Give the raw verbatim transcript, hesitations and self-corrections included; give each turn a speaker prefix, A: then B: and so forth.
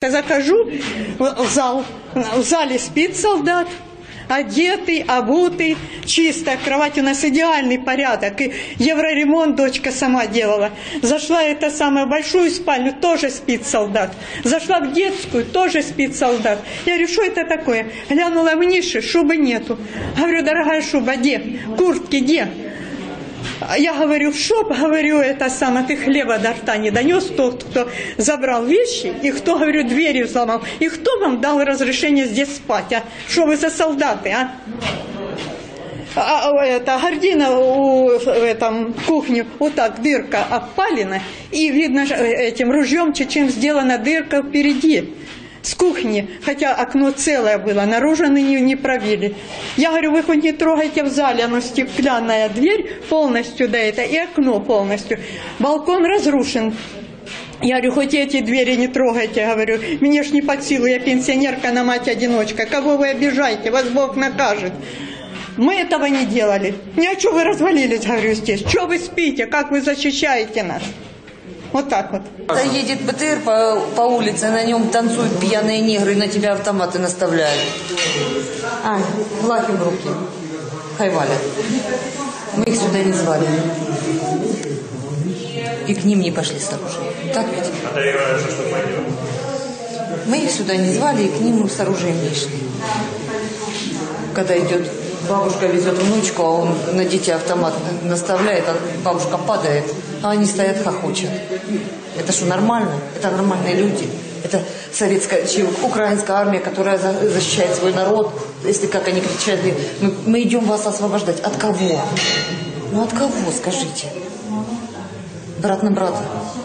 A: Я захожу в зал, в зале спит солдат, одетый, обутый, чисто, кровать у нас идеальный порядок, и евроремонт дочка сама делала. Зашла это самую большую спальню, тоже спит солдат. Зашла в детскую, тоже спит солдат. Я говорю, что это такое? Глянула в ниши, шубы нету. Говорю, дорогая шуба, где? Куртки где? Я говорю, что, говорю, это самое, ты хлеба до рта не донес, тот, кто забрал вещи, и кто, говорю, двери взломал, и кто вам дал разрешение здесь спать, а? Что вы за солдаты, а? А, а это, гордина у в этом кухне, вот так, дырка опалена, и видно этим ружьем чечем сделана дырка впереди. С кухни, хотя окно целое было, наружу не, не пробили. Я говорю, вы хоть не трогайте в зале, оно стеклянная дверь полностью, да, это и окно полностью. Балкон разрушен. Я говорю, хоть эти двери не трогайте, говорю, мне ж не под силу, я пенсионерка, на мать-одиночка. Кого вы обижаете, вас Бог накажет. Мы этого не делали. Ни о чем вы развалились, говорю, здесь. Что вы спите, как вы защищаете нас? Вот так вот.
B: Едет БТР по, по улице, на нем танцуют пьяные негры и на тебя автоматы наставляют. А, лаки в руки. Хайваля. Мы их сюда не звали. И к ним не пошли с оружием. Так ведь? Мы их сюда не звали и к ним с оружием не шли. Когда идет, бабушка везет внучку, а он на детей автомат наставляет, а бабушка падает, а они стоят хохочут. Это что, нормально? Это нормальные люди. Это советская, украинская армия, которая защищает свой народ. Если как они кричат, мы, мы идем вас освобождать. От кого? Ну от кого, скажите? Брат на брата.